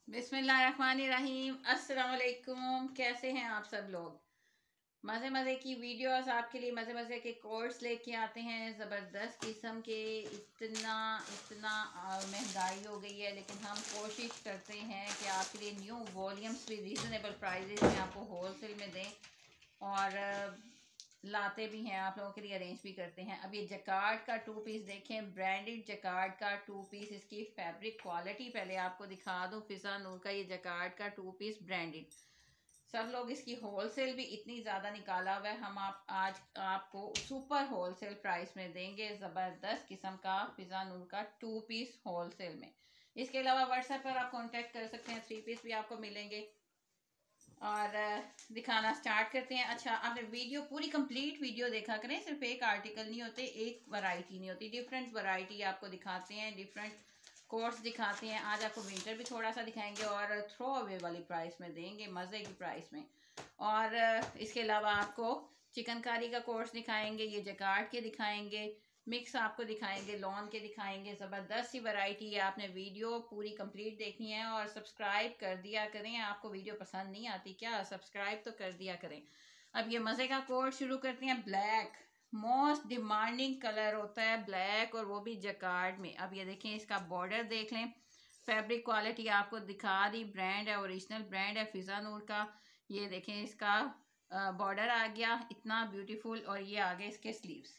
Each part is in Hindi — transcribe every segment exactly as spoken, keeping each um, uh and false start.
बिस्मिल्लाहिर्रहमानिर्रहीम। अस्सलाम वालेकुम। कैसे हैं आप सब लोग। मज़े मज़े की वीडियोस आपके लिए मज़े मज़े के कोर्स लेके आते हैं, ज़बरदस्त किस्म के। इतना इतना महंगाई हो गई है, लेकिन हम कोशिश करते हैं कि आपके लिए न्यू वॉल्यूम्स भी रीज़नेबल प्राइजेस में आपको होलसेल में दें, और लाते भी हैं, आप लोगों के लिए अरेंज भी करते हैं। अब ये जकार्ड का टू पीस देखें, ब्रांडेड जकार्ड का टू पीस। इसकी फैब्रिक क्वालिटी पहले आपको दिखा दूं। फिजा नूर का ये जकार्ड का टू पीस ब्रांडेड, सब लोग इसकी होलसेल भी इतनी ज़्यादा निकाला हुआ है, हम आप आज आपको सुपर होलसेल प्राइस में देंगे। ज़बरदस्त किस्म का फिजा नूर का टू पीस होलसेल में। इसके अलावा व्हाट्सएप पर आप कांटेक्ट कर सकते हैं, थ्री पीस भी आपको मिलेंगे। और दिखाना स्टार्ट करते हैं। अच्छा, आपने वीडियो पूरी कंप्लीट वीडियो देखा करें, सिर्फ एक आर्टिकल नहीं होते, एक वैरायटी नहीं होती, डिफरेंट वैरायटी आपको दिखाते हैं, डिफरेंट कोर्स दिखाते हैं। आज आपको विंटर भी थोड़ा सा दिखाएंगे और थ्रो अवे वाली प्राइस में देंगे, मज़े की प्राइस में। और इसके अलावा आपको चिकनकारी का कोर्स दिखाएंगे, ये जकार्ड के दिखाएंगे, मिक्स आपको दिखाएंगे, लॉन के दिखाएंगे। ज़बरदस्त सी वैरायटी है। आपने वीडियो पूरी कंप्लीट देखनी है और सब्सक्राइब कर दिया करें। आपको वीडियो पसंद नहीं आती क्या, सब्सक्राइब तो कर दिया करें। अब ये मज़े का कोर्स शुरू करते हैं। ब्लैक मोस्ट डिमांडिंग कलर होता है, ब्लैक, और वो भी जकार्ड में। अब ये देखें, इसका बॉर्डर देख लें, फैब्रिक क्वालिटी आपको दिखा दी, ब्रांड है, ओरिजिनल ब्रांड है फिजा नूर का। ये देखें, इसका बॉर्डर आ गया इतना ब्यूटीफुल, और ये आ गए इसके स्लीव्स,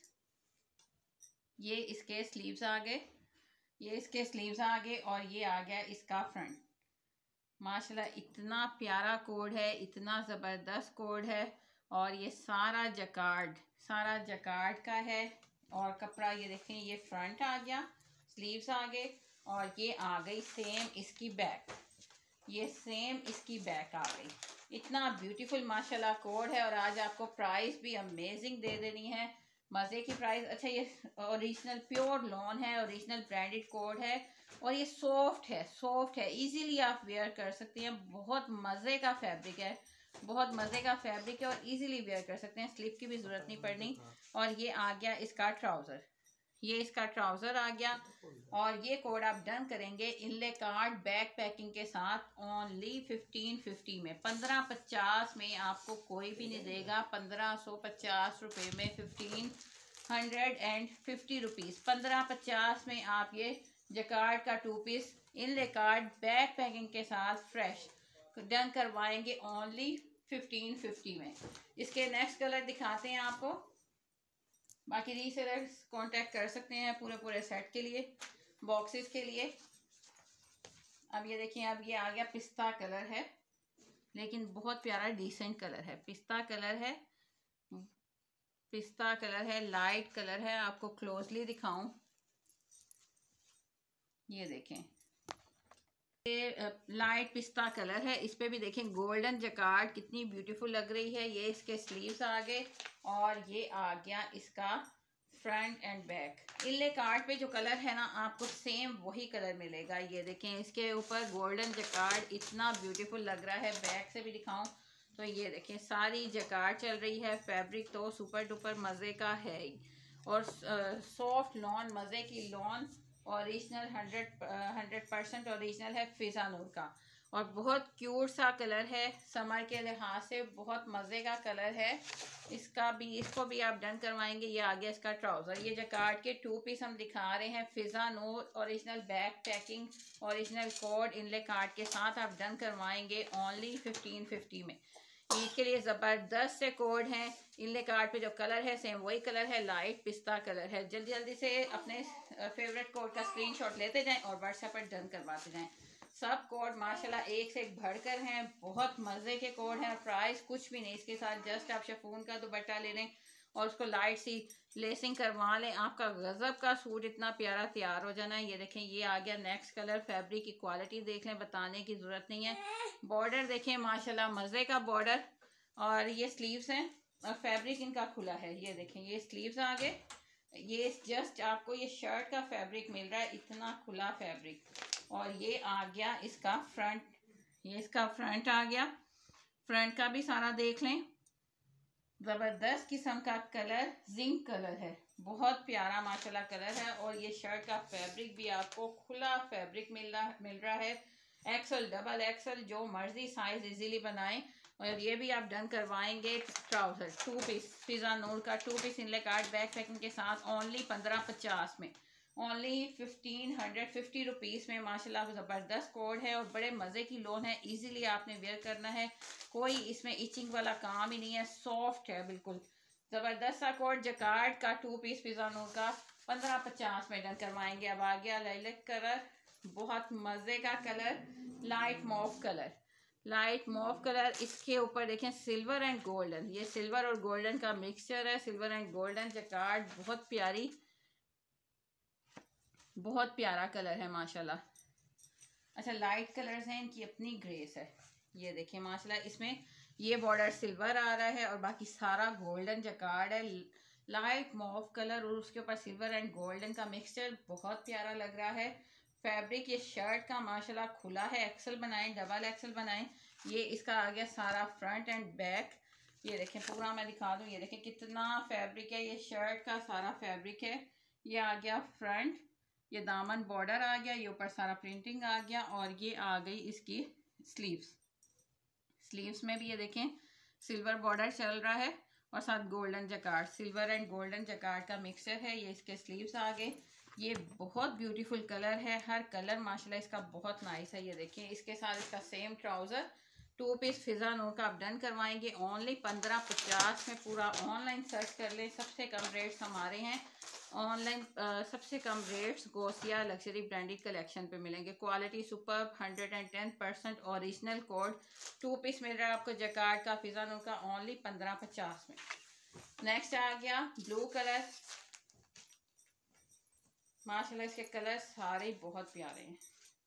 ये इसके स्लीव्स आ गए, ये इसके स्लीव्स आ गए, और ये आ गया इसका फ्रंट। माशाल्लाह इतना प्यारा कोड है, इतना ज़बरदस्त कोड है। और ये सारा जकार्ड, सारा जकार्ड का है। और कपड़ा ये देखें, ये फ्रंट आ गया, स्लीव्स आ गए, और ये आ गई सेम इसकी बैक, ये सेम इसकी बैक आ गई। इतना ब्यूटीफुल माशाल्लाह कोड है। और आज आपको प्राइस भी अमेजिंग दे देनी है, मज़े की प्राइस। अच्छा, ये ओरिजिनल प्योर लॉन है, ओरिजिनल ब्रांडेड कोड है, और ये सॉफ्ट है, सॉफ्ट है, इजीली आप वेयर कर सकते हैं। बहुत मज़े का फैब्रिक है, बहुत मज़े का फैब्रिक है, और इजीली वेयर कर सकते हैं, स्लिप की भी ज़रूरत नहीं पड़नी। और ये आ गया इसका ट्राउज़र, ये इसका ट्राउज़र आ गया। और ये कोड आप डन करेंगे इनले कार्ड बैक पैकिंग के साथ, ओनली फिफ्टीन फिफ्टी में। पंद्रह पचास में आपको कोई भी नहीं देगा, पंद्रह सौ पचास रुपये में, fifteen hundred and fifty rupees, पंद्रह पचास में आप ये जकार्ड का two piece inlay card back packing के साथ फ्रेश डन करवाएंगे, ओनली फिफ्टीन फिफ्टी में। इसके नेक्स्ट कलर दिखाते हैं आपको। बाकी रीसेलर्स कांटेक्ट कर सकते हैं पूरे पूरे सेट के लिए, बॉक्सेस के लिए। अब ये देखिए, अब ये आ गया पिस्ता कलर है, लेकिन बहुत प्यारा डिसेंट कलर है, पिस्ता कलर है, पिस्ता कलर है, लाइट कलर है। आपको क्लोजली दिखाऊं, ये देखें, ये लाइट पिस्ता कलर है, इस पे भी देखें गोल्डन जकार्ड कितनी ब्यूटीफुल लग रही है। ये इसके स्लीव्स आ गए, और ये आ गया इसका front and back. Inlay card पे जो कलर है ना, आपको सेम वही कलर मिलेगा। ये देखें, इसके ऊपर गोल्डन जकार्ड इतना ब्यूटीफुल लग रहा है। बैक से भी दिखाऊं तो ये देखें, सारी जकार्ड चल रही है। फैब्रिक तो सुपर डुपर मज़े का है ही, और सॉफ्ट लॉन, मज़े की lawn, original hundred hundred percent original है फिजा नूर का। और बहुत क्यूट सा कलर है, समर के लिहाज से बहुत मज़े का कलर है। इसका भी, इसको भी आप डन करवाएंगे। ये आ गया इसका ट्राउज़र। ये जकार्ड के टू पीस हम दिखा रहे हैं, Fiza Noor, original back packing, original code inlay card के साथ आप डन करवाएंगे, ओनली फिफ्टीन फिफ्टी में। ईद के लिए ज़बरदस्त से कोड हैं। इनले कार्ड पे जो कलर है सेम वही कलर है, लाइट पिस्ता कलर है। जल्दी जल्दी से अपने फेवरेट कोड का स्क्रीनशॉट लेते जाएं और व्हाट्सएप पर डन करवाते जाएं। सब कोड माशाल्लाह एक से एक बढ़कर हैं, बहुत मज़े के कोड हैं। प्राइस कुछ भी नहीं, इसके साथ जस्ट आप शिफॉन का दुपट्टा ले लें और उसको लाइट सी लेसिंग करवा लें, आपका गजब का सूट इतना प्यारा तैयार हो जाना है। ये देखें, ये आ गया नेक्स्ट कलर। फैब्रिक की क्वालिटी देख लें, बताने की ज़रूरत नहीं है। बॉर्डर देखें, माशाल्लाह मज़े का बॉर्डर, और ये स्लीव्स हैं, और फैब्रिक इनका खुला है। ये देखें, ये स्लीव्स आ गए, ये जस्ट आपको ये शर्ट का फैब्रिक मिल रहा है, इतना खुला फैब्रिक। और ये आ गया इसका फ्रंट, ये इसका फ्रंट आ गया, फ्रंट का भी सारा देख लें। ज़बरदस्त किस्म का कलर, जिंक कलर है, बहुत प्यारा माशाल्लाह कलर है। और ये शर्ट का फैब्रिक भी आपको खुला फैब्रिक मिल रहा मिल रहा है, एक्सल डबल एक्सल जो मर्जी साइज इजीली बनाएं। और ये भी आप डन करवाएंगे trouser two piece Fiza Noor का two piece inlay card back packing के साथ ओनली पंद्रह पचास में, only fifteen hundred fifty rupees में। माशाल्लाह ज़बरदस्त कोड है और बड़े मज़े की लोन है, इजीली आपने वेयर करना है, कोई इसमें इचिंग वाला काम ही नहीं है, सॉफ्ट है बिल्कुल। ज़बरदस्त सा कोड जकार्ड का टू पीस पिज़्ज़ा नूर का पंद्रह पचास में डन करवाएंगे। अब आ गया लाइलैक कलर, बहुत मज़े का colour, light mauve colour, light mauve colour. इसके ऊपर देखें सिल्वर एंड गोल्डन, ये सिल्वर और गोल्डन का मिक्सचर है, सिल्वर एंड गोल्डन जकार्ड, बहुत प्यारी, बहुत प्यारा कलर है माशाल्लाह। अच्छा लाइट कलर्स हैं, इनकी अपनी ग्रेस है। ये देखिए माशाल्लाह, इसमें ये बॉर्डर सिल्वर आ रहा है और बाकी सारा गोल्डन जकार्ड है, लाइट मॉफ कलर और उसके ऊपर सिल्वर एंड गोल्डन का मिक्सचर, बहुत प्यारा लग रहा है। फैब्रिक ये शर्ट का माशाल्लाह खुला है, एक्सल बनाएं डबल एक्सल बनाएं। ये इसका आ गया सारा फ्रंट एंड बैक, ये देखें पूरा मैं दिखा दूं, ये देखें कितना फैब्रिक है, ये शर्ट का सारा फैब्रिक है। ये आ गया फ्रंट, ये दामन बॉर्डर आ गया, ये ऊपर सारा प्रिंटिंग आ गया और ये आ गई इसकी स्लीव्स। स्लीव्स में भी ये देखें सिल्वर बॉर्डर चल रहा है और साथ golden jacquard, silver and golden jacquard का मिक्सचर है। ये इसके स्लीव्स आ गए, ये बहुत ब्यूटीफुल कलर है, हर कलर माशाल्लाह इसका बहुत नाइस है। ये देखिए इसके साथ इसका same trouser two piece Fiza Noor का आप डन करवाएंगे ओनली पंद्रह पचास में। पूरा ऑनलाइन सर्च कर लें, सबसे कम रेट्स हमारे हैं ऑनलाइन, सबसे कम रेट्स गोसिया लग्जरी ब्रांडेड कलेक्शन पे मिलेंगे। Quality super, hundred and ten percent original code, two piece मिल रहा है आपको जकार्ड का फिजा नूर का ओनली पंद्रह पचास में। नेक्स्ट आ गया ब्लू कलर, माशाल्लाह इसके कलर सारे बहुत प्यारे हैं,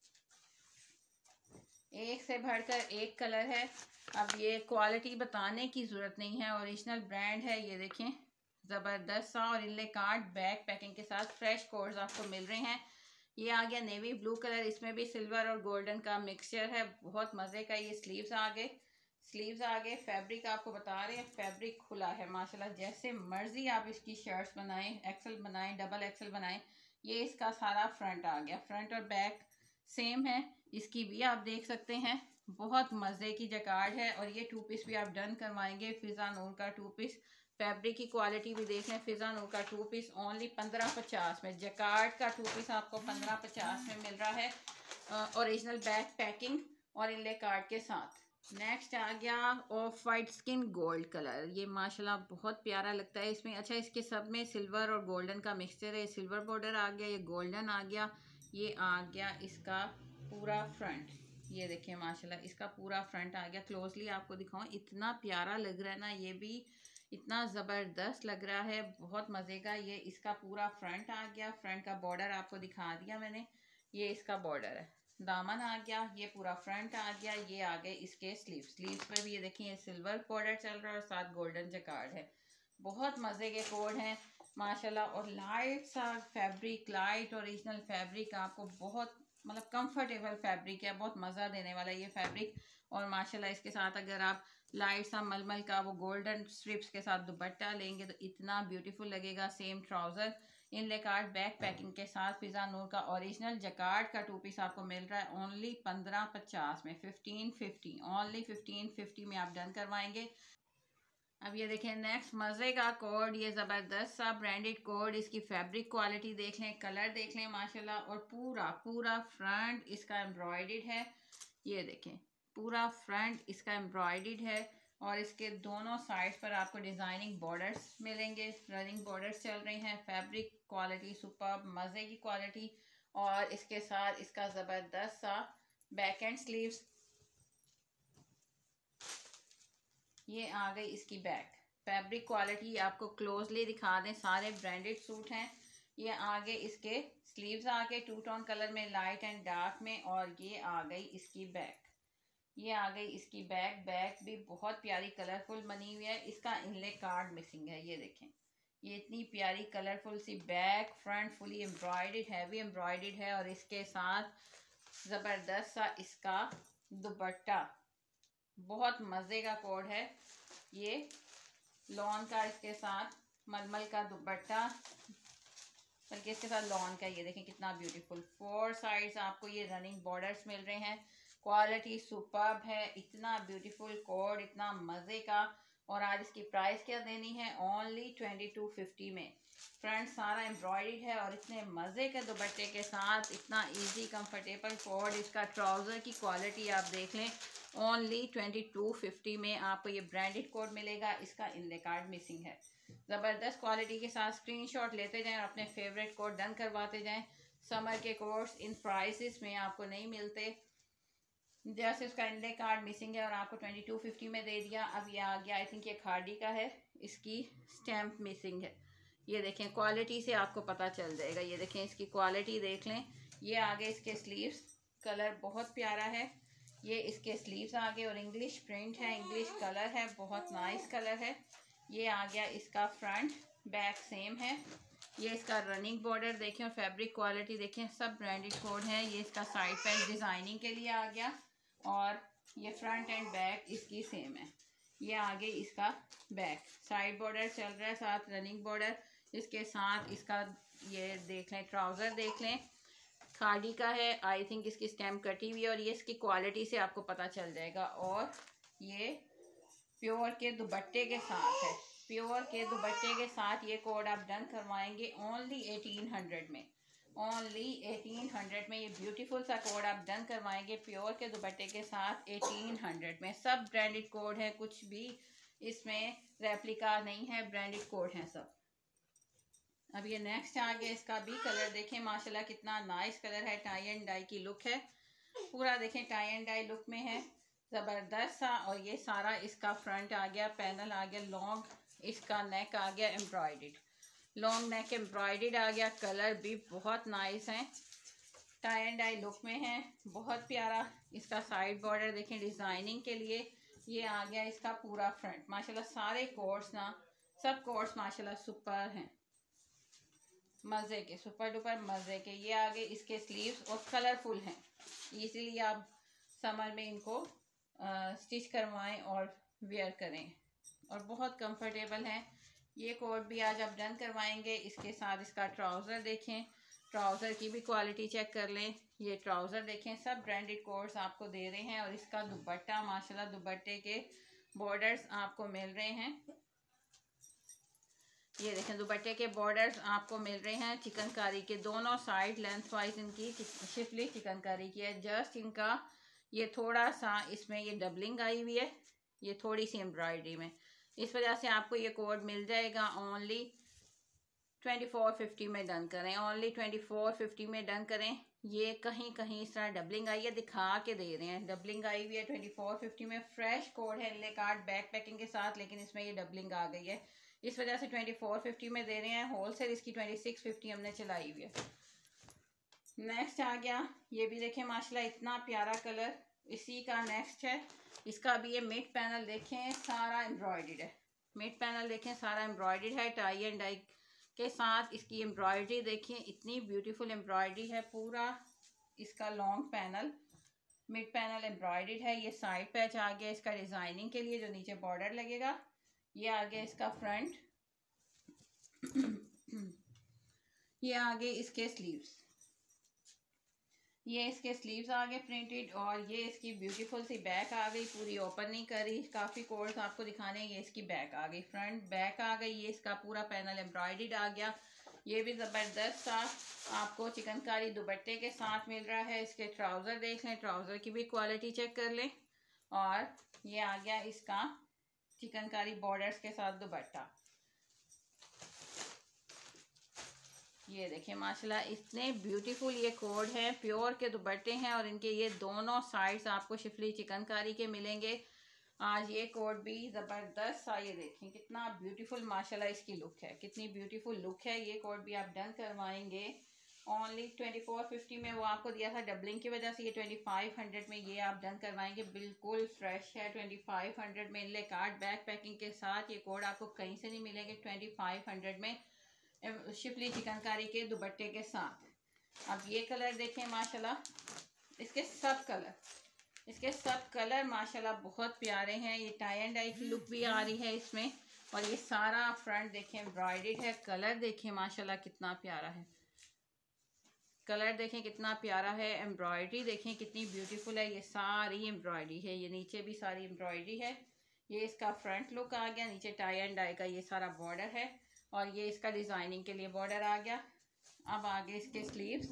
एक से बढ़कर एक कलर है। अब ये क्वालिटी बताने की ज़रूरत नहीं है, ओरिजिनल ब्रांड है। ये देखें ज़बरदस्त सा और इनले कार्ड बैक पैकिंग के साथ फ्रेश कोड्स आपको मिल रहे हैं। ये आ गया नेवी ब्लू कलर, इसमें भी सिल्वर और गोल्डन का मिक्सचर है, बहुत मज़े का। ये स्लीव्स आ गए, स्लीव्स आ गए। फैब्रिक आपको बता रहे हैं फैब्रिक खुला है माशाल्लाह, जैसे मर्जी आप इसकी शर्ट्स बनाएं, एक्सल बनाएं डबल एक्सल बनाएं। ये इसका सारा फ्रंट आ गया, फ्रंट और बैक सेम है, इसकी भी आप देख सकते हैं, बहुत मज़े की जकार्ड है। और ये टू पीस भी आप डन करवाएंगे फिजा नूर का टू पीस, फैब्रिक की क्वालिटी भी देख लें, फिजा नूर का टू पीस ओनली पंद्रह पचास में, जकार्ड का टू पीस आपको पंद्रह पचास में मिल रहा है, ओरिजिनल बैक पैकिंग और इनले कार्ड के साथ। नेक्स्ट आ गया off white skin gold colour, ये माशाल्लाह बहुत प्यारा लगता है इसमें। अच्छा इसके सब में सिल्वर और गोल्डन का मिक्सचर है, सिल्वर बॉर्डर आ गया, ये गोल्डन आ गया, ये आ गया इसका पूरा फ्रंट। ये देखिए माशाल्लाह इसका पूरा फ्रंट आ गया, क्लोजली आपको दिखाऊं, इतना प्यारा लग रहा है ना, ये भी इतना ज़बरदस्त लग रहा है, बहुत मज़े का। ये इसका पूरा फ्रंट आ गया, फ्रंट का बॉर्डर आपको दिखा दिया मैंने, ये इसका बॉर्डर है, दामन आ गया, ये पूरा फ्रंट आ गया, ये आ गए इसके स्लीव। स्लीव्स में भी ये देखिए ये सिल्वर बॉर्डर चल रहा है और साथ गोल्डन जकार्ड है, बहुत मज़े के कोड हैं माशाल्लाह। और लाइट सा फैब्रिक, लाइट ओरिजिनल फैब्रिक, आपको बहुत मतलब कंफर्टेबल फैब्रिक है, बहुत मज़ा देने वाला ये फैब्रिक। और माशाल्लाह इसके साथ अगर आप लाइट सा मलमल का वो गोल्डन स्ट्रिप्स के साथ दुपट्टा लेंगे तो इतना ब्यूटीफुल लगेगा। Same trouser inlay card back packing के साथ फिजा नूर का ओरिजिनल जकार्ड का टू पीस आपको मिल रहा है ओनली पंद्रह पचास में, fifteen fifty, only fifteen fifty में आप डन करवाएंगे। अब ये देखें नेक्स्ट मज़े का कोड, ये ज़बरदस्त सा ब्रांडेड कोड, इसकी फैब्रिक क्वालिटी देख लें, कलर देख लें माशाल्लाह। और पूरा पूरा फ्रंट इसका एम्ब्रॉयडर्ड है, ये देखें पूरा फ्रंट इसका एम्ब्रॉयडर्ड है और इसके दोनों साइड्स पर आपको डिज़ाइनिंग बॉर्डर्स मिलेंगे, रनिंग बॉर्डर्स चल रहे हैं। फैब्रिक क्वालिटी सुपर्ब, मज़े की क्वालिटी। और इसके साथ इसका ज़बरदस्त सा बैक एंड स्लीव्स, ये आ गई इसकी बैक। फैब्रिक क्वालिटी आपको क्लोजली दिखा दें, सारे ब्रांडेड सूट हैं। ये आगे इसके स्लीव्स आ गए टू टोन कलर में, लाइट एंड डार्क में, और ये आ गई इसकी बैक, ये आ गई इसकी बैक। बैक भी बहुत प्यारी कलरफुल बनी हुई है, इसका इनले कार्ड मिसिंग है, ये देखें ये इतनी प्यारी कलरफुल सी back, front fully embroidered, heavy embroidered है। और इसके साथ ज़बरदस्त सा इसका दुपट्टा, बहुत मज़े का कोड है ये, लॉन का इसके साथ मलमल का दुपट्टा, बल्कि इसके साथ लॉन का, ये देखें कितना ब्यूटीफुल। फोर साइड्स आपको ये रनिंग बॉर्डर्स मिल रहे हैं, क्वालिटी सुपर्ब है, इतना ब्यूटीफुल कोड, इतना मज़े का। और आज इसकी प्राइस क्या देनी है, ओनली ट्वेंटी टू फिफ्टी में। फ्रंट सारा एम्ब्रॉयड है और इतने मज़े के दुपट्टे के साथ इतना इजी कंफर्टेबल कोड। इसका ट्राउज़र की क्वालिटी आप देख लें, ओनली ट्वेंटी टू फिफ्टी में आपको ये ब्रांडेड कोड मिलेगा। इसका इनले कार्ड मिसिंग है। ज़बरदस्त क्वालिटी के साथ स्क्रीनशॉट लेते जाएं और अपने फेवरेट कोड डन करवाते जाएं। समर के कोड्स इन प्राइसेस में आपको नहीं मिलते। जैसे उसका इंडे कार्ड मिसिंग है और आपको ट्वेंटी टू फिफ्टी में दे दिया। अब ये आ गया, आई थिंक ये खाड़ी का है, इसकी स्टैम्प मिसिंग है। ये देखें, क्वालिटी से आपको पता चल जाएगा। ये देखें, इसकी क्वालिटी देख लें। ये आगे इसके स्लीव्स, कलर बहुत प्यारा है। ये इसके स्लीव्स आगे और इंग्लिश प्रिंट है, इंग्लिश कलर है, बहुत नाइस कलर है। ये आ गया इसका फ्रंट, बैक सेम है। ये इसका रनिंग बॉर्डर देखें और फैब्रिक क्वालिटी देखें, सब ब्रांडेड कोड है। ये इसका साइड पैच डिज़ाइनिंग के लिए आ गया और ये फ्रंट एंड बैक इसकी सेम है। ये आगे इसका बैक साइड बॉर्डर चल रहा है, साथ रनिंग बॉर्डर। इसके साथ इसका ये देख लें, ट्राउज़र देख लें, खाड़ी का है। आई थिंक इसकी स्टैम्प कटी हुई है और ये इसकी क्वालिटी से आपको पता चल जाएगा। और ये प्योर के दुपट्टे के साथ है, प्योर के दुपट्टे के साथ ये कोड आप डन करवाएंगे ओनली एटीन हंड्रेड में। ओनली एटीन हंड्रेड में ये ब्यूटीफुल सा कोड आप डन करवाएंगे प्योर के दुपट्टे के साथ एटीन हंड्रेड में। सब ब्रांडेड कोड है, कुछ भी इसमें रेप्लिका नहीं है, ब्रांडेड कोड है सब। अब ये नेक्स्ट आ गया, इसका भी कलर देखें माशाल्लाह कितना नाइस कलर है। टाई एंड डाई की लुक है, पूरा देखें टाई एंड डाई लुक में है, ज़बरदस्त सा। और ये सारा इसका फ्रंट आ गया, पैनल आ गया लॉन्ग, इसका नेक आ गया एम्ब्रॉयडर्ड, लॉन्ग नेक एम्ब्रॉयडर्ड आ गया। कलर भी बहुत नाइस है, टाई एंड डाई लुक में है, बहुत प्यारा। इसका साइड बॉर्डर देखें डिज़ाइनिंग के लिए। ये आ गया इसका पूरा फ्रंट। माशाल्लाह सारे कोर्स ना, सब कोर्स माशाल्लाह सुपर हैं, मज़े के, सुपर डुपर मज़े के। ये आगे इसके स्लीव्स और कलरफुल हैं, इसीलिए आप समर में इनको स्टिच करवाएं और वेयर करें और बहुत कंफर्टेबल हैं। ये कोट भी आज आप डन करवाएंगे। इसके साथ इसका ट्राउज़र देखें, ट्राउज़र की भी क्वालिटी चेक कर लें। ये ट्राउज़र देखें, सब ब्रांडेड कोट्स आपको दे रहे हैं। और इसका दुपट्टा माशाल्लाह, दुपट्टे के बॉर्डर्स आपको मिल रहे हैं। ये देखें, दुपट्टे के बॉर्डर्स आपको मिल रहे हैं चिकनकारी के, दोनों साइड लेंथ वाइज इनकी शिफली चिकनकारी की है। जस्ट इनका ये थोड़ा सा इसमें ये डबलिंग आई हुई है, ये थोड़ी सी एम्ब्रॉयडरी में, इस वजह से आपको ये कोड मिल जाएगा ओनली ट्वेंटी फोर फिफ्टी में डन करें, ओनली ट्वेंटी फोर फिफ्टी में डन करें। ये कहीं कहीं इस तरह डबलिंग आई है, दिखा के दे रहे हैं, डबलिंग आई हुई है ट्वेंटी फोर फिफ्टी में। फ्रेश कोड है ले कार्ड बैक पैकिंग के साथ, लेकिन इसमें ये डबलिंग आ गई है, इस वजह से ट्वेंटी फोर फिफ्टी में दे रहे हैं। होलसेल इसकी ट्वेंटी सिक्स फिफ्टी हमने चलाई हुई है। नेक्स्ट आ गया, ये भी देखें माशाल्लाह इतना प्यारा कलर, इसी का नेक्स्ट है। इसका भी ये मिड पैनल देखें, सारा एम्ब्रॉयडर्ड है, मिड पैनल देखें सारा एम्ब्रॉयडर्ड है, टाई एंड डाई के साथ। इसकी एम्ब्रॉयडरी देखें, इतनी ब्यूटीफुल एम्ब्रॉयडरी है। पूरा इसका long panel, mid panel embroidered है। ये साइड पैच आ गया इसका डिज़ाइनिंग के लिए, जो नीचे बॉर्डर लगेगा। ये आ गया इसका फ्रंट, ये आगे इसके स्लीव्स, ये इसके स्लीव्स आ गए प्रिंटेड। और ये इसकी ब्यूटीफुल सी बैक आ गई, पूरी ओपन नहीं करी, काफ़ी कोड्स आपको दिखाने। ये इसकी बैक आ गई, फ्रंट बैक आ गई। ये इसका पूरा पैनल एम्ब्रॉयडर्ड आ गया। ये भी ज़बरदस्त सा आपको चिकनकारी दुपट्टे के साथ मिल रहा है। इसके ट्राउज़र देख लें, ट्राउज़र की भी क्वालिटी चेक कर लें। और ये आ गया इसका चिकनकारी बॉर्डर्स के साथ दुपट्टा। ये देखें माशाल्लाह इतने ब्यूटीफुल ये कोड है, प्योर के दुपट्टे हैं और इनके ये दोनों साइड्स आपको शिफली चिकनकारी के मिलेंगे। आज ये कोड भी ज़बरदस्त सा, ये देखें कितना ब्यूटीफुल माशाल्लाह इसकी लुक है, कितनी ब्यूटीफुल लुक है। ये कोड भी आप डन करवाएंगे ओनली ट्वेंटी फोर फिफ्टी में। वो आपको दिया था डबलिंग की वजह से, ये ट्वेंटी फाइव हंड्रेड में ये आप डन करवाएंगे। बिल्कुल फ्रेश है, ट्वेंटी फाइव हंड्रेड में ले कार्ड बैक पैकिंग के साथ। ये कोड आपको कहीं से नहीं मिलेंगे ट्वेंटी फाइव हंड्रेड में शिफली चिकनकारी के दुपट्टे के साथ। अब ये कलर देखें माशाल्लाह, इसके सब कलर, इसके सब कलर माशाल्लाह बहुत प्यारे हैं। ये टाई एंड डाई की लुक भी आ रही है इसमें। और ये सारा फ्रंट देखें एम्ब्रॉयडर्ड है, कलर देखें माशाल्लाह कितना प्यारा है। कलर देखें कितना प्यारा है, एम्ब्रॉयडरी देखें कितनी ब्यूटीफुल है, ये सारी एम्ब्रॉयडरी है, ये नीचे भी सारी एम्ब्रॉयडरी है। ये इसका फ्रंट लुक आ गया, नीचे टाई एंड डाई का ये सारा बॉर्डर है और ये इसका डिजाइनिंग के लिए बॉर्डर आ गया। अब आगे इसके स्लीव्स,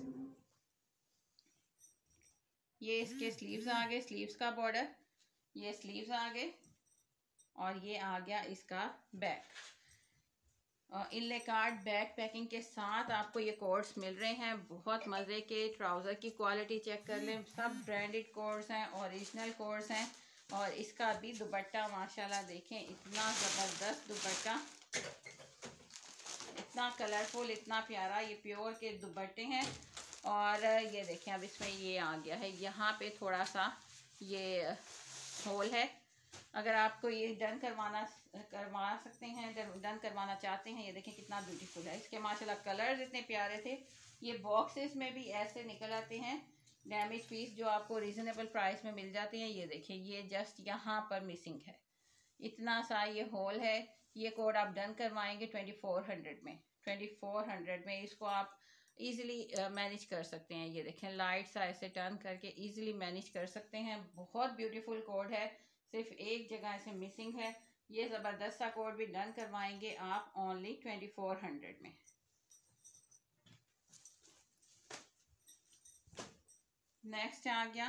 ये इसके स्लीव्स आ गए, स्लीव्स का बॉर्डर, ये स्लीव्स आ गए और ये आ गया इसका back. Inlay card back packing के साथ आपको ये कोट्स मिल रहे हैं, बहुत मज़े के। ट्राउज़र की क्वालिटी चेक कर लें, सब ब्रांडेड कोट्स हैं, ओरिजिनल कोट्स हैं। और इसका भी दुपट्टा माशाल्लाह देखें, इतना ज़बरदस्त दुपट्टा, इतना कलरफुल, इतना प्यारा। ये प्योर के दुपट्टे हैं और ये देखें अब इसमें ये आ गया है, यहाँ पे थोड़ा सा ये होल है। अगर आपको ये डन करवाना करवा सकते हैं, डन करवाना चाहते हैं, ये देखें कितना ब्यूटीफुल है। इसके माशाल्लाह कलर्स इतने प्यारे थे। ये बॉक्सेस में भी ऐसे निकल आते हैं डैमेज पीस जो आपको रीज़नेबल प्राइस में मिल जाते हैं। ये देखें, ये जस्ट यहाँ पर मिसिंग है, इतना सा ये होल है। ये कोड आप डन करवाएंगे ट्वेंटी फोर हंड्रेड में, ट्वेंटी फोर हंड्रेड में इसको आप इजीली मैनेज कर सकते हैं। ये देखें लाइट सा ऐसे टर्न करके इजीली मैनेज कर सकते हैं। बहुत ब्यूटीफुल कोड है, सिर्फ एक जगह से मिसिंग है। ये ज़बरदस्त सा कोड भी डन करवाएंगे आप ओनली ट्वेंटी फोर हंड्रेड में। नेक्स्ट आ गया,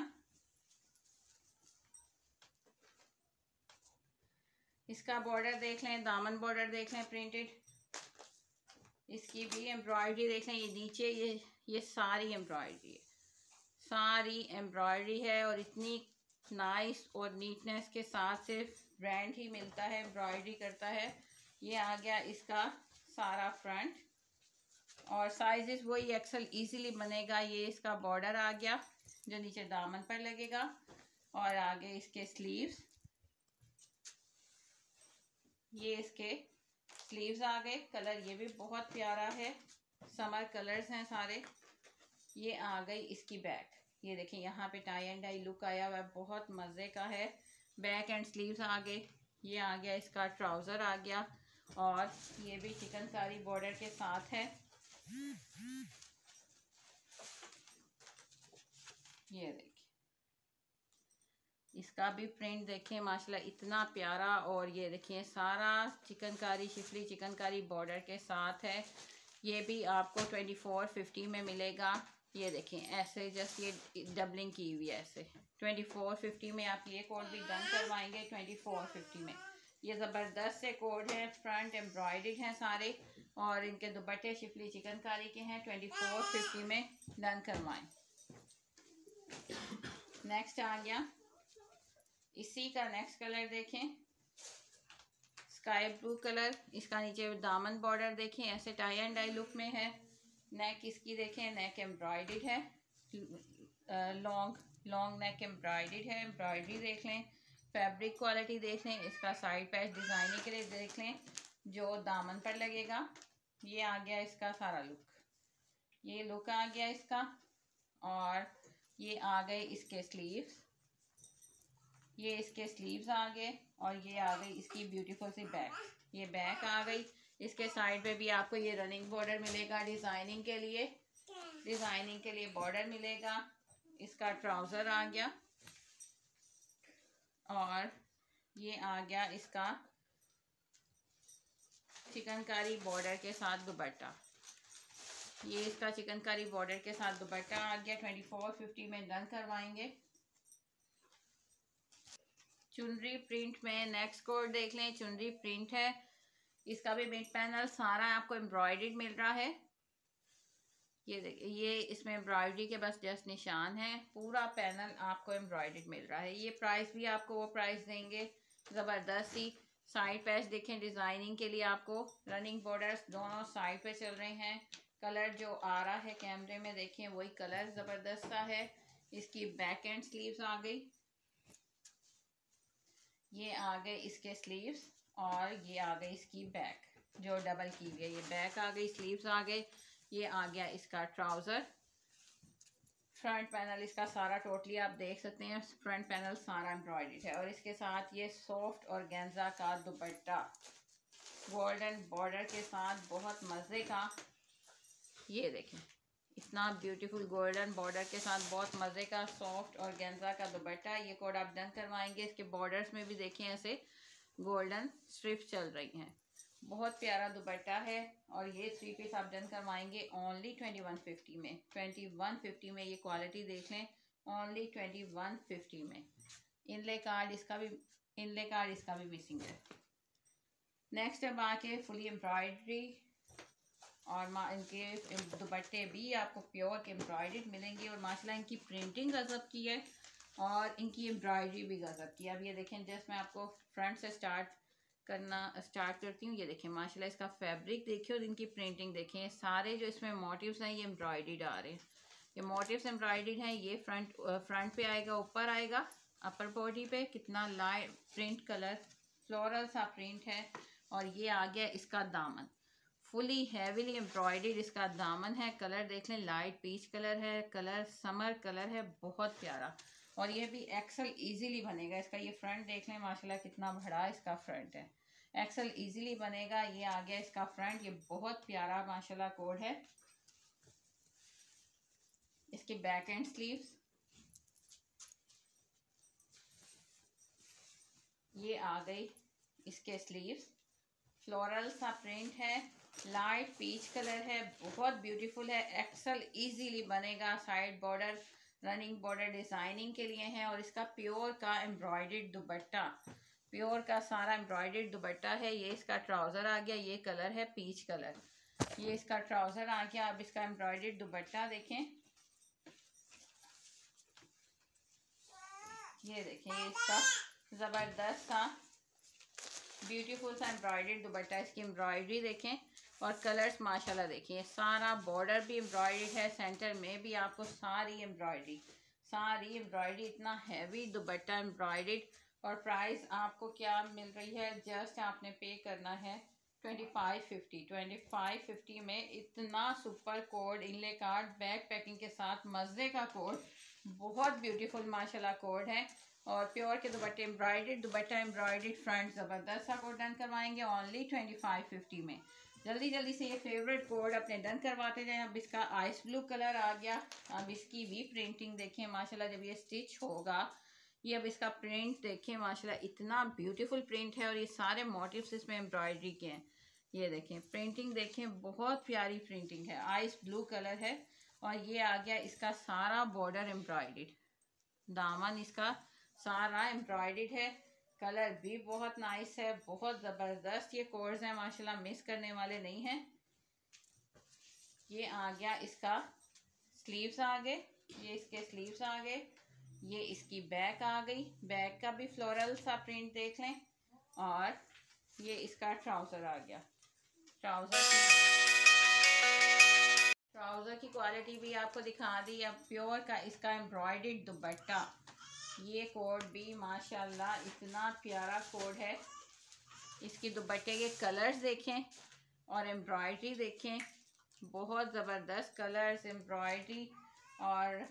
इसका बॉर्डर देख लें, दामन बॉर्डर देख लें प्रिंटेड, इसकी भी एम्ब्रॉयडरी देख लें। ये नीचे ये ये सारी एम्ब्रॉयडरी है, सारी एम्ब्रॉयडरी है और इतनी नाइस और नीटनेस के साथ सिर्फ ब्रांड ही मिलता है, एम्ब्रॉयडरी करता है। ये आ गया इसका सारा फ्रंट और साइजेस वही एक्सेल इजीली बनेगा। ये इसका बॉर्डर आ गया जो नीचे दामन पर लगेगा और आगे इसके स्लीव्स, ये इसके स्लीव्स आ गए। कलर ये भी बहुत प्यारा है, समर कलर्स हैं सारे। ये आ गई इसकी बैक, ये देखें यहाँ पे टाई एंड डाई लुक आया हुआ है, बहुत मज़े का है। बैक एंड स्लीव्स आ गए। ये आ गया इसका ट्राउज़र आ गया और ये भी चिकनकारी बॉर्डर के साथ है। ये देखिए इसका भी प्रिंट देखें माशाल्लाह इतना प्यारा और ये देखिए सारा चिकनकारी शिफली चिकनकारी बॉर्डर के साथ है। ये भी आपको ट्वेंटी फोर फिफ्टी में मिलेगा। ये देखें ऐसे जस्ट ये डबलिंग की हुई है, ऐसे ट्वेंटी फोर फिफ्टी में आप ये कोड भी डन करवाएंगे ट्वेंटी फोर फिफ्टी में। ये ज़बरदस्त से कोड है, फ्रंट एम्ब्रॉयडर्ड हैं सारे और इनके दुपट्टे शिफली चिकनकारी के हैं। ट्वेंटी फोर फिफ्टी में डन करवाएं। नेक्स्ट आ गया, इसी का नेक्स्ट कलर देखें, स्काई ब्लू कलर। इसका नीचे दामन बॉर्डर देखें ऐसे टाई एंड डाई लुक में है। नेक इसकी देखें, नेक एम्ब्रॉयडर्ड है, लॉन्ग लॉन्ग नेक एम्ब्रॉयडर्ड है। एम्ब्रॉयडरी देख लें, फैब्रिक क्वालिटी देख लें, इसका साइड पैच डिज़ाइनिंग के लिए देख लें जो दामन पर लगेगा। ये आ गया इसका सारा लुक, ये लुक आ गया इसका और ये आ गए इसके स्लीव्स, ये इसके स्लीव्स आ गए और ये आ गई इसकी ब्यूटीफुल सी बैक। ये बैक आ गई। इसके साइड पे भी आपको ये रनिंग बॉर्डर मिलेगा, डिज़ाइनिंग के लिए डिज़ाइनिंग के लिए बॉर्डर मिलेगा। इसका ट्राउज़र आ गया और ये आ गया इसका चिकनकारी बॉर्डर के साथ दुपट्टा। ये इसका चिकनकारी बॉर्डर के साथ दुपट्टा आ गया। ट्वेंटी फोर फिफ्टी में डन करवाएंगे। चुनरी प्रिंट में नेक्स्ट कोड देख लें, चुनरी प्रिंट है। इसका भी मिड पैनल सारा आपको एम्ब्रॉयडर्ड मिल रहा है। ये देखिए ये इसमें एम्ब्रॉयडरी के बस जस्ट निशान है, पूरा पैनल आपको एम्ब्रॉयडर्ड मिल रहा है। ये प्राइस भी आपको वो प्राइस देंगे ज़बरदस्त ही। साइड पैच देखें, डिज़ाइनिंग के लिए आपको रनिंग बॉर्डर्स दोनों साइड पे चल रहे हैं। कलर जो आ रहा है कैमरे में देखें वही कलर ज़बरदस्त सा है। इसकी बैक एंड स्लीव्स आ गई, ये आ गए इसके स्लीव्स और ये आ गई इसकी बैक जो डबल की हुई है। ये बैक आ गई, स्लीव्स आ गए। ये आ गया इसका ट्राउज़र। फ्रंट पैनल इसका सारा टोटली आप देख सकते हैं, फ्रंट पैनल सारा एम्ब्रॉयडर्ड है और इसके साथ ये सॉफ्ट और गेंजा का दुपट्टा गोल्डन बॉर्डर के साथ, बहुत मज़े का। ये देखें इतना ब्यूटीफुल गोल्डन बॉर्डर के साथ बहुत मज़े का सॉफ्ट और गेंजा का दुपट्टा। ये कोड आप डन करवाएंगे। इसके बॉर्डर्स में भी देखें ऐसे गोल्डन स्ट्रिप चल रही हैं। बहुत प्यारा दुपट्टा है और ये थ्री पीस आप डन करवाएंगे ओनली ट्वेंटी वन फिफ्टी में। ट्वेंटी वन फिफ्टी में ये क्वालिटी देख लें, ओनली ट्वेंटी वन फिफ्टी में। इनले कार्ड इसका भी इनले कार्ड इसका भी मिसिंग है। नेक्स्ट अब आके फुली एम्ब्रॉयडरी और इनके दुपट्टे भी आपको प्योर के एम्ब्रॉयडरी मिलेंगे और माशाल्लाह इनकी प्रिंटिंग गजब की है और इनकी एम्ब्रॉयडरी भी गजब की है। अब ये देखें, जस्ट मैं आपको फ्रंट से स्टार्ट करना स्टार्ट करती हूँ। ये देखें माशाल्लाह इसका फैब्रिक देखिए और इनकी प्रिंटिंग देखें। सारे जो इसमें मोटिव्स हैं ये एम्ब्रॉयडरी आ रहे हैं। ये मोटिव्स एम्ब्रॉयडरी हैं। ये फ्रंट फ्रंट पे आएगा, ऊपर आएगा अपर बॉडी पे। कितना लाइट प्रिंट कलर फ्लोरल सा प्रिंट है। और ये आ गया इसका दामन, फुली हैवीली एम्ब्रॉयडर्ड इसका दामन है। कलर देख लें, लाइट पीच कलर है, कलर समर कलर है, बहुत प्यारा। और ये भी एक्सल इजीली बनेगा। इसका ये फ्रंट देख लें माशाल्लाह कितना बड़ा इसका फ्रंट है। एक्सल इजीली बनेगा। ये आ गया इसका फ्रंट। ये बहुत प्यारा माशाल्लाह कोड है। इसकी बैक एंड स्लीव्स ये आ गई। इसके स्लीव्स फ्लोरल सा प्रिंट है, लाइट पीच कलर है, बहुत ब्यूटीफुल है। एक्सल इजीली बनेगा। Side border running border designing के लिए है और इसका प्योर का एम्ब्रॉयडर्ड दुपट्टा, प्योर का सारा एम्ब्रॉयडर्ड दुपट्टा है। ये इसका ट्राउजर आ गया। ये कलर है पीच कलर। ये इसका ट्राउजर आ गया। अब इसका एम्ब्रॉयडर्ड दुपट्टा देखें। ये देखें, ये इसका जबरदस्त सा ब्यूटीफुल सा एम्ब्रॉयडर्ड दुपट्टा। इसकी एम्ब्रॉयडरी देखें और कलर्स माशाल्लाह देखिए। सारा बॉर्डर भी एम्ब्रॉयडर्ड है, सेंटर में भी आपको सारी एम्ब्रॉयडरी सारी एम्ब्रॉयडरी इतना हैवी दुपट्टा एम्ब्रॉयडर्ड। और प्राइस आपको क्या मिल रही है, जस्ट आपने पे करना है twenty five fifty. Twenty five fifty में इतना super code inlay card back packing के साथ मज़े का कोड, बहुत ब्यूटीफुल माशाल्लाह कोड है। और प्योर के दुपट्टे एम्ब्रॉयडर्ड दुपट्टा एम्ब्रॉयडर्ड फ्रंट ज़बरदस्त सा कोड डन करवाएंगे ओनली ट्वेंटी फाइव फिफ्टी में। जल्दी जल्दी से ये फेवरेट कोड अपने डन करवाते जाएं। अब इसका आइस ब्लू कलर आ गया। अब इसकी भी प्रिंटिंग देखें माशाल्लाह, जब ये स्टिच होगा ये अब इसका प्रिंट देखें माशाल्लाह इतना ब्यूटीफुल प्रिंट है। और ये सारे मोटिव्स इसमें एम्ब्रॉयडरी के हैं। ये देखें प्रिंटिंग देखें, बहुत प्यारी प्रिंटिंग है। आइस ब्लू कलर है और ये आ गया इसका सारा बॉर्डर एम्ब्रॉयडर्ड, दामन इसका सारा एम्ब्रॉयडर्ड है। कलर भी बहुत नाइस है, बहुत ज़बरदस्त ये कोड्स हैं माशाल्लाह, मिस करने वाले नहीं हैं। ये आ गया इसका स्लीव्स आ गए। ये इसके स्लीव्स आ गए। ये इसकी बैक आ गई। बैक का भी फ्लोरल सा प्रिंट देख लें। और ये इसका ट्राउज़र आ गया। ट्राउज़र की ट्राउज़र की क्वालिटी भी आपको दिखा दी। अब प्योर का इसका एम्ब्रॉयडर्ड दुपट्टा, ये कोड भी माशाल्लाह इतना प्यारा कोड है। इसकी दुपट्टे के कलर्स देखें और एम्ब्रॉयडरी देखें, बहुत ज़बरदस्त कलर्स एम्ब्रॉयडरी और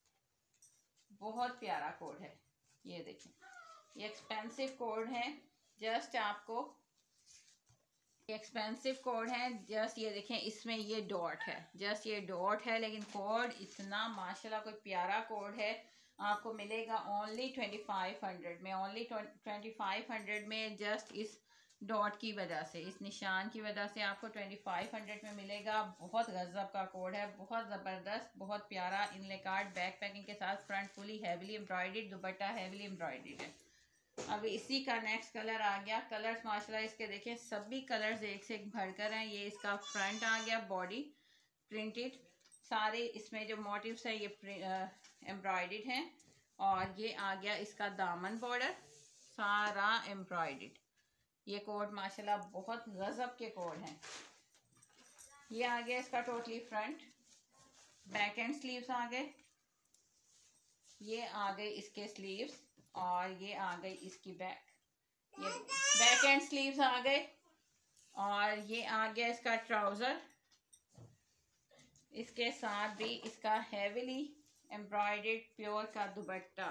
बहुत प्यारा कोड है। ये देखें, ये एक्सपेंसिव कोड है। जस्ट आपको एक्सपेंसिव कोड है। जस्ट ये देखें, इसमें ये डॉट है, जस्ट ये डॉट है, लेकिन कोड इतना माशाल्लाह कोई प्यारा कोड है। आपको मिलेगा ओनली ट्वेंटी फाइव हंड्रेड में। ओनली ट्वेंटी फाइव हंड्रेड में जस्ट इस डॉट की वजह से, इस निशान की वजह से आपको ट्वेंटी फाइव हंड्रेड में मिलेगा। बहुत गजब का कोड है, बहुत ज़बरदस्त, बहुत प्यारा इनले कार्ड बैक पैकिंग के साथ। Front fully heavily embroidered dupatta heavily embroidered है। अब इसी का नेक्स्ट कलर आ गया। कलर्स माशाल्लाह इसके देखें, सभी कलर्स एक से एक भरकर हैं। ये इसका फ्रंट आ गया, बॉडी प्रिंटेड, सारे इसमें जो मोटिव्स हैं ये एम्ब्रॉयडर्ड हैं। और ये आ गया इसका दामन बॉर्डर, सारा एम्ब्रॉयडर्ड। ये कोड माशाल्लाह बहुत गजब के कोड हैं। ये आ गया इसका totally front. Back and sleeves आ गए। ये आ गए इसके स्लीव्स और ये आ गई इसकी बैक। ये बैक एंड स्लीव्स आ गए। और ये आ गया इसका ट्राउजर। इसके साथ भी इसका हैवीली एम्ब्रॉयडर्ड प्योर का दुपट्टा।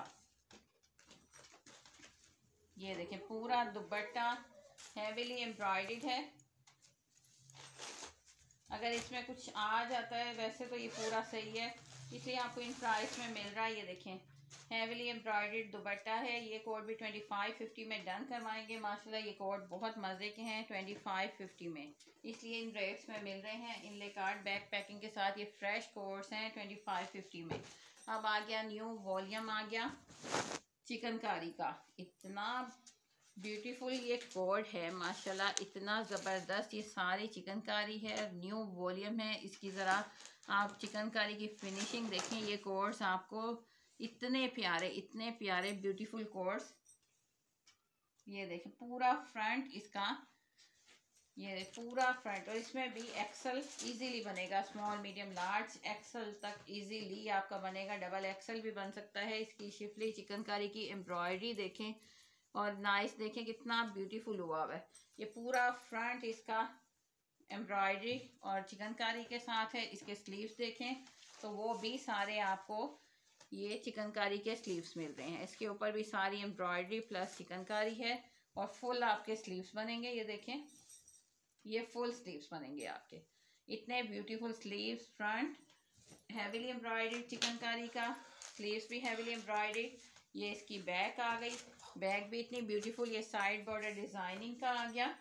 ये देखें, पूरा दुपट्टा हैवीली एम्ब्रॉयडर्ड है। अगर इसमें कुछ आ जाता है, वैसे तो ये पूरा सही है, इसलिए आपको इन प्राइस में मिल रहा है। ये देखें हैवीली एम्ब्रॉयडर्ड दुपट्टा है। ये कोट भी ट्वेंटी फाइव फिफ्टी में डन करवाएंगे। माशाल्लाह ये कोट बहुत मज़े के हैं ट्वेंटी फाइव फिफ्टी में, इसलिए इन रेट्स में मिल रहे हैं। इन लेकार्ड बैक पैकिंग के साथ ये फ्रेश कोट्स हैं ट्वेंटी फाइव फिफ्टी में। अब आ गया न्यू वॉल्यूम, आ गया चिकनकारी का। इतना ब्यूटीफुल ये कोड है माशाल्लाह, इतना ज़बरदस्त। ये सारी चिकनकारी है, न्यू वॉल्यूम है इसकी। ज़रा आप चिकनकारी की फिनिशिंग देखें। ये कोड्स आपको इतने प्यारे इतने प्यारे ब्यूटीफुल कोड्स। ये देखें पूरा फ्रंट इसका, ये पूरा फ्रंट, और इसमें भी एक्सल इजीली बनेगा। स्मॉल मीडियम लार्ज एक्सल तक इजीली आपका बनेगा। डबल एक्सल भी बन सकता है। इसकी शिफली चिकनकारी की एम्ब्रॉयडरी देखें और नाइस देखें कितना ब्यूटीफुल हुआ हुआ है। ये पूरा फ्रंट इसका एम्ब्रॉयडरी और चिकनकारी के साथ है। इसके स्लीव्स देखें तो वो भी सारे आपको ये चिकनकारी के स्लीव्स मिल रहे हैं। इसके ऊपर भी सारी एम्ब्रॉयडरी प्लस चिकनकारी है और फुल आपके स्लीव्स बनेंगे। ये देखें ये फुल स्लीव्स बनेंगे आपके, इतने beautiful sleeves. Front heavily embroidery chikankari का, स्लीव्स भी हैवीली एम्ब्रॉयडरी। ये इसकी बैक आ गई, बैक भी इतनी ब्यूटीफुल। ये साइड बॉर्डर डिजाइनिंग का आ गया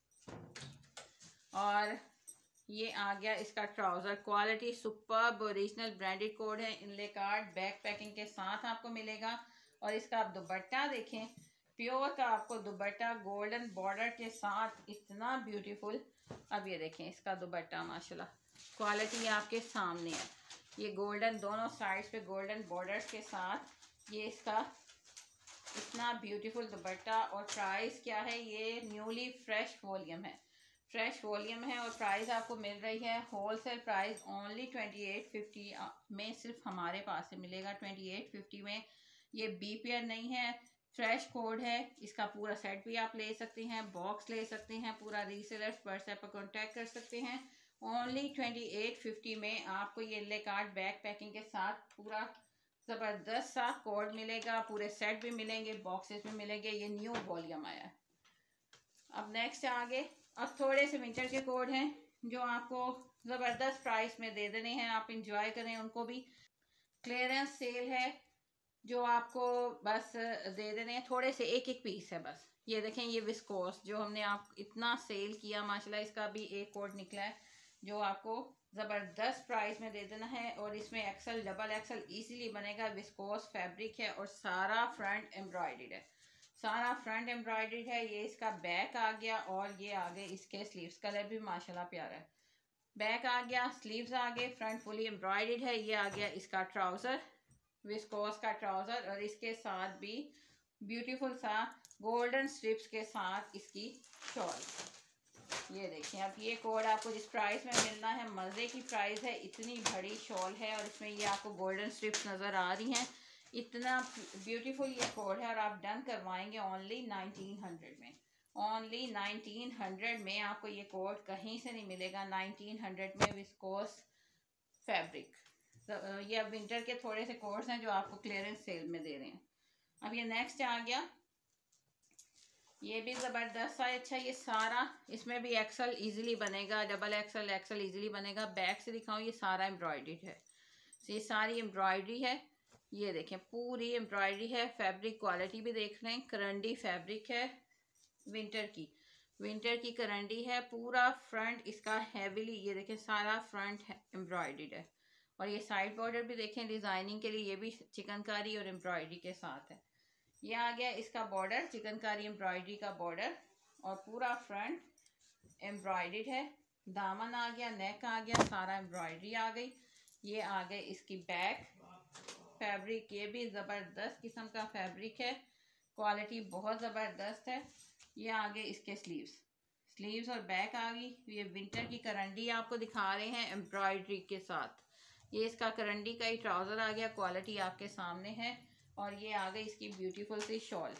और ये आ गया इसका trouser. Quality superb original branded code है। इनले कार्ड बैक पैकिंग के साथ आपको मिलेगा। और इसका आप दुपट्टा देखें, प्योर का आपको दुपट्टा गोल्डन बॉर्डर के साथ, इतना ब्यूटीफुल। अब ये देखें इसका दुपट्टा माशाल्लाह, क्वालिटी आपके सामने है। ये गोल्डन दोनों साइड्स पे गोल्डन बॉर्डर्स के साथ ये इसका इतना ब्यूटीफुल दुपट्टा। और प्राइस क्या है, ये न्यूली फ्रेश वॉल्यूम है, फ्रेश वॉल्यूम है। और प्राइस आपको मिल रही है wholesale price only twenty eight fifty में, सिर्फ हमारे पास से मिलेगा ट्वेंटी एट फिफ्टी में। ये बी पेयर नहीं है, फ्रेश कोड है। इसका पूरा सेट भी आप ले सकते हैं, बॉक्स ले सकते हैं पूरा। रीसेलर्स व्हाट्सएप पर कॉन्टैक्ट कर सकते हैं। ओनली ट्वेंटी एट फिफ्टी में आपको ये ले कार्ड बैक पैकिंग के साथ पूरा ज़बरदस्त सा कोड मिलेगा। पूरे सेट भी मिलेंगे, बॉक्सेस भी मिलेंगे। ये न्यू वॉल्यूम आया है। अब नेक्स्ट आगे, अब थोड़े से विंटर के कोड हैं जो आपको ज़बरदस्त प्राइस में दे देने हैं, आप इंजॉय करें उनको भी। क्लियरेंस सेल है जो आपको बस दे देने हैं, थोड़े से एक एक पीस है बस। ये देखें ये विस्कोस जो हमने आप इतना सेल किया माशाल्लाह, इसका भी एक कोड निकला है जो आपको ज़बरदस्त प्राइस में दे देना है। और इसमें एक्सल डबल एक्सल इजीली बनेगा। विस्कोस फैब्रिक है और सारा फ्रंट एम्ब्रॉयडर्ड है, सारा फ्रंट एम्ब्रॉयडर्ड है। ये इसका बैक आ गया और ये आ गए इसके स्लीव्स। कलर भी माशाल्लाह प्यारा है। बैक आ गया, स्लीव्स आ गए, फ्रंट फुली एम्ब्रॉयडर्ड है। ये आ गया इसका ट्राउज़र, विस्कोस का ट्राउज़र, और इसके साथ भी ब्यूटीफुल सा गोल्डन स्ट्रिप्स के साथ इसकी शॉल। ये देखिए अब ये कोड आपको जिस प्राइस में मिलना है, मज़े की प्राइस है। इतनी बड़ी शॉल है और इसमें ये आपको गोल्डन स्ट्रिप्स नज़र आ रही हैं। इतना ब्यूटीफुल ये कोड है और आप डन करवाएंगे ओनली नाइनटीन हंड्रेड में। ओनली नाइनटीन हंड्रेड में आपको ये कोड कहीं से नहीं मिलेगा। नाइनटीन हंड्रेड में विस्कोस फैब्रिक। तो ये अब विंटर के थोड़े से कोड्स हैं जो आपको क्लियरेंस सेल में दे रहे हैं। अब ये नेक्स्ट आ गया, ये भी ज़बरदस्त है। अच्छा ये सारा, इसमें भी एक्सल इजीली बनेगा, डबल एक्सल एक्सल इजीली बनेगा। बैक से दिखाऊं, ये सारा एम्ब्रॉयडरी है, ये सारी एम्ब्रॉयडरी है। ये देखें पूरी एम्ब्रॉयडरी है। फैब्रिक क्वालिटी भी देख रहे हैं, करंडी फैब्रिक है, विंटर की विंटर की करंडी है। पूरा फ्रंट इसका हैवीली, ये देखें सारा फ्रंट एम्ब्रॉयडर्ड है। और ये साइड बॉर्डर भी देखें डिज़ाइनिंग के लिए, ये भी चिकनकारी और एम्ब्रॉयडरी के साथ है। ये आ गया इसका बॉर्डर, चिकनकारी एम्ब्रॉयडरी का बॉर्डर और पूरा फ्रंट एम्ब्रॉयडर्ड है। दामन आ गया, नेक आ गया, सारा एम्ब्रॉयडरी आ गई। ये आ गए इसकी बैक फैब्रिक, ये भी ज़बरदस्त किस्म का फैब्रिक है, क्वालिटी बहुत ज़बरदस्त है। ये आगे इसके स्लीव्स, स्लीव्स और बैक आ गई। ये विंटर की करंडी आपको दिखा रहे हैं एम्ब्रॉयडरी के साथ। ये इसका करंडी का ही ट्राउज़र आ गया, क्वालिटी आपके सामने है। और ये आ गई इसकी ब्यूटीफुल सी शॉल,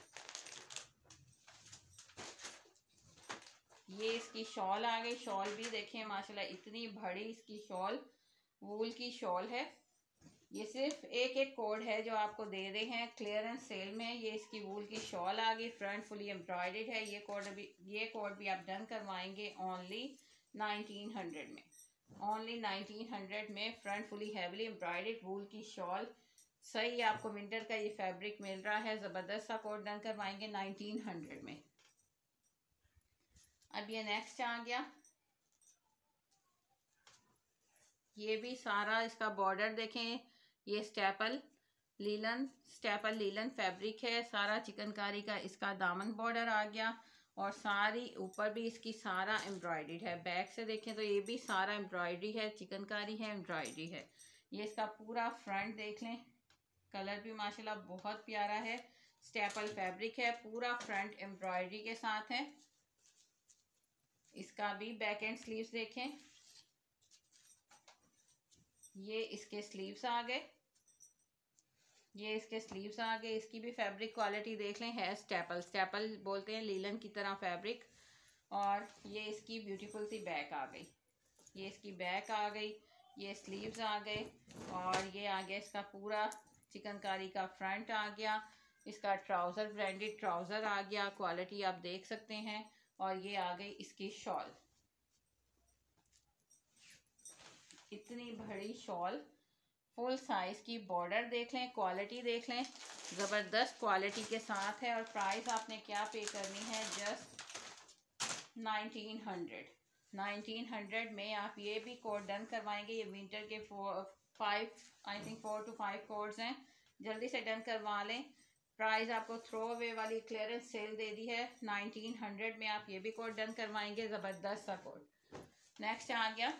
ये इसकी शॉल आ गई। शॉल भी देखें माशाल्लाह इतनी बड़ी इसकी शॉल, वूल की शॉल है। ये सिर्फ एक एक कोड है जो आपको दे रहे हैं क्लियरेंस सेल में। ये इसकी वूल की शॉल आ गई, फ्रंट फुली एम्ब्रॉयडर्ड है। ये कोड भी ये कोड भी आप डन करवाएंगे ओनली नाइनटीन हंड्रेड में। ओनली नाइनटीन हंड्रेड में front fully heavily embroidered wool की शॉल। सही आपको विंटर का ये फैब्रिक मिल रहा है। ज़बरदस्त सा कोट डन करवाएंगे नाइनटीन हंड्रेड में। अब ये नेक्स्ट आ गया, ये भी सारा इसका बॉर्डर देखें, ये staple linen staple linen fabric है। सारा चिकनकारी का इसका दामन बॉर्डर आ गया और सारी ऊपर भी इसकी सारा एम्ब्रॉयडरी है। बैक से देखें तो ये भी सारा एम्ब्रॉयडरी है, चिकनकारी है, एम्ब्रॉयडरी है। ये इसका पूरा फ्रंट देख लें, कलर भी माशाल्लाह बहुत प्यारा है। स्टेपल फैब्रिक है, पूरा फ्रंट एम्ब्रॉयडरी के साथ है। इसका भी बैक एंड स्लीव्स देखें, ये इसके स्लीव्स आ गए, ये इसके स्लीव्स आ गए। इसकी भी फैब्रिक क्वालिटी देख लें, है स्टेपल स्टेपल बोलते हैं लीलन की तरह फैब्रिक। और ये इसकी ब्यूटीफुल सी बैक आ गई, ये इसकी बैक आ गई, ये स्लीव्स आ गए और ये आ गया इसका पूरा चिकनकारी का फ्रंट आ गया। इसका ट्राउज़र ब्रांडेड ट्राउज़र आ गया, क्वालिटी आप देख सकते हैं। और ये आ गई इसकी शॉल, इतनी बड़ी शॉल, फुल साइज की। बॉर्डर देख लें, क्वालिटी देख लें, ज़बरदस्त क्वालिटी के साथ है। और प्राइस आपने क्या पे करनी है, just nineteen hundred. Nineteen hundred में आप ये भी कोड डन करवाएंगे। ये विंटर के four five I think four two five codes हैं, जल्दी से डन करवा लें। प्राइस आपको थ्रो अवे वाली क्लियरेंस सेल दे दी है। नाइनटीन हंड्रेड में आप ये भी कोड डन करवाएंगे, ज़बरदस्त सा कोड। नेक्स्ट आ गया,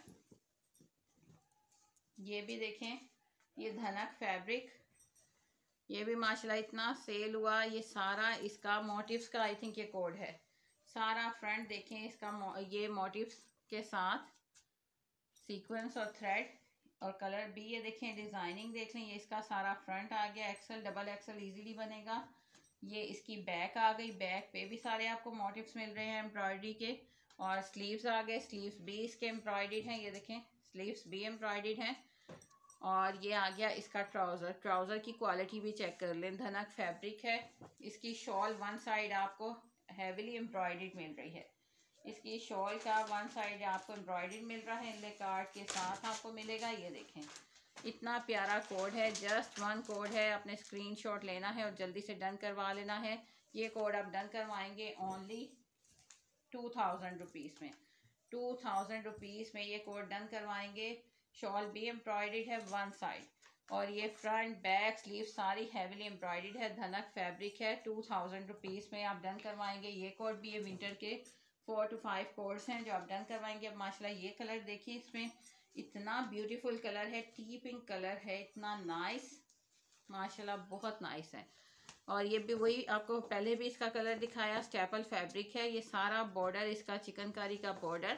ये भी देखें, ये धनक फैब्रिक, ये भी माशाल्लाह इतना सेल हुआ। ये सारा इसका मोटिव्स का आई थिंक ये कोड है। सारा फ्रंट देखें इसका, ये मोटिव्स के साथ सीक्वेंस और थ्रेड और कलर भी ये देखें, डिज़ाइनिंग देख लें। ये इसका सारा फ्रंट आ गया, एक्सल डबल एक्सल इजीली बनेगा। ये इसकी बैक आ गई, बैक पे भी सारे आपको मोटिव्स मिल रहे हैं एम्ब्रॉयडरी के। और स्लीव्स आ गए, स्लीव्स भी इसके एम्ब्रॉयडर्ड हैं, ये देखें स्लीव्स भी एम्ब्रॉयडर्ड हैं। और ये आ गया इसका ट्राउज़र, ट्राउज़र की क्वालिटी भी चेक कर लें, धनक फैब्रिक है। इसकी शॉल वन साइड आपको हैवीली एम्ब्रॉयडर्ड मिल रही है। इसकी शॉल का वन साइड आपको एम्ब्रॉयडर्ड मिल रहा है, इनले कार्ड के साथ आपको मिलेगा। ये देखें इतना प्यारा कोड है, जस्ट वन कोड है, अपने स्क्रीनशॉट लेना है और जल्दी से डन करवा लेना है। ये कोड आप डन करवाएंगे ओनली टू थाउजेंड रुपीज़ में। टू थाउजेंड रुपीज़ में ये कोड डन करवाएंगे। शॉल भी एम्ब्रॉयडर्ड है वन साइड और ये फ्रंट बैक स्लीव सारी हैवीली एम्ब्रॉयडर्ड है, धनक फैब्रिक है। टू थाउजेंड रुपीज़ में आप डन करवाएंगे। ये कोड भी है, विंटर के फोर टू फाइव कोड्स हैं जो आप डन करवाएंगे। अब माशाल्लाह ये कलर देखिए, इसमें इतना ब्यूटीफुल कलर है, टी पिंक कलर है, इतना नाइस, माशाल्लाह बहुत नाइस है। और ये भी वही आपको पहले भी इसका कलर दिखाया, स्टेपल फैब्रिक है। ये सारा बॉर्डर इसका चिकनकारी का बॉर्डर,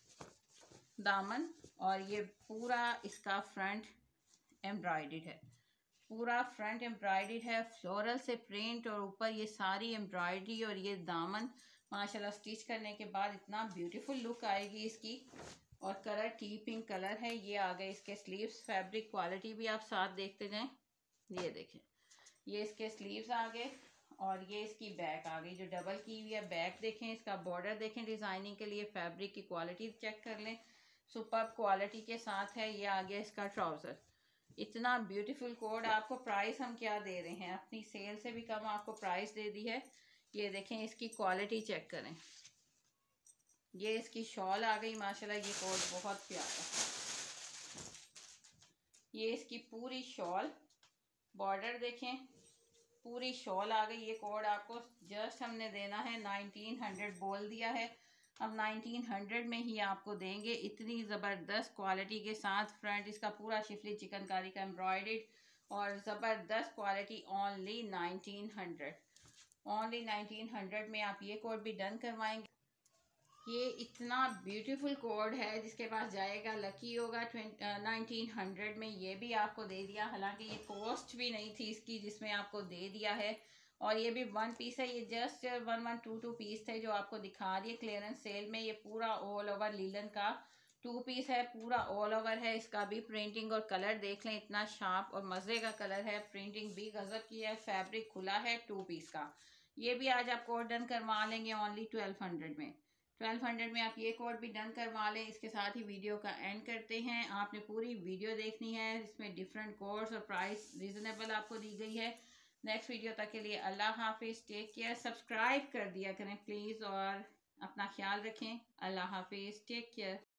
दामन और ये पूरा इसका फ्रंट एम्ब्रॉयडर्ड है, पूरा फ्रंट एम्ब्रॉयडर्ड है, फ्लोरल से प्रिंट और ऊपर ये सारी एम्ब्रॉयडरी और ये दामन माशाल्लाह स्टिच करने के बाद इतना ब्यूटीफुल लुक आएगी इसकी। और कलर टी पिंक कलर है। ये आ गए इसके स्लीव्स, फैब्रिक क्वालिटी भी आप साथ देखते जाएं। ये देखें, ये इसके स्लीव्स आ गए और ये इसकी बैक आ गई जो डबल की हुई है। बैक देखें, इसका बॉर्डर देखें, डिज़ाइनिंग के लिए फैब्रिक की क्वालिटी चेक कर लें, सुपर क्वालिटी के साथ है। ये आ गया इसका ट्राउज़र, इतना ब्यूटीफुल कोड। आपको प्राइस हम क्या दे रहे हैं, अपनी सेल से भी कम आपको प्राइस दे दी है। ये देखें, इसकी क्वालिटी चेक करें, ये इसकी शॉल आ गई माशाल्लाह। ये कोड बहुत प्यारा, ये इसकी पूरी शॉल, बॉर्डर देखें, पूरी शॉल आ गई। ये कोड आपको जस्ट हमने देना है नाइनटीन हंड्रेड बोल दिया है, अब नाइनटीन हंड्रेड में ही आपको देंगे। इतनी ज़बरदस्त क्वालिटी के साथ फ्रंट इसका पूरा शिफली चिकनकारी का एम्ब्रॉयडर्ड और ज़बरदस्त quality, only nineteen hundred only nineteen hundred में आप ये कोड भी डन करवाएंगे। ये इतना ब्यूटीफुल कोड है, जिसके पास जाएगा लकी होगा। नाइनटीन हंड्रेड में ये भी आपको दे दिया, हालांकि ये कॉस्ट भी नहीं थी इसकी जिसमें आपको दे दिया है। और ये भी वन पीस है, ये just one one two two piece थे जो आपको दिखा दिए क्लियरेंस सेल में। ये पूरा ऑल ओवर लीलन का टू पीस है, पूरा ऑल ओवर है। इसका भी प्रिंटिंग और कलर देख लें, इतना शार्प और मज़े का कलर है, प्रिंटिंग भी गजब की है, फैब्रिक खुला है टू पीस का। ये भी आज आप कोड डन करवा लेंगे ओनली ट्वेल्व हंड्रेड में। ट्वेल्व हंड्रेड में आप ये कोड भी डन करवा लें। इसके साथ ही वीडियो का एंड करते हैं। आपने पूरी वीडियो देखनी है, इसमें डिफरेंट कोड्स और प्राइस रीजनेबल आपको दी गई है। नेक्स्ट वीडियो तक के लिए अल्लाह हाफिज़, टेक केयर। सब्सक्राइब कर दिया करें प्लीज़ और अपना ख्याल रखें। अल्लाह हाफिज़, टेक केयर।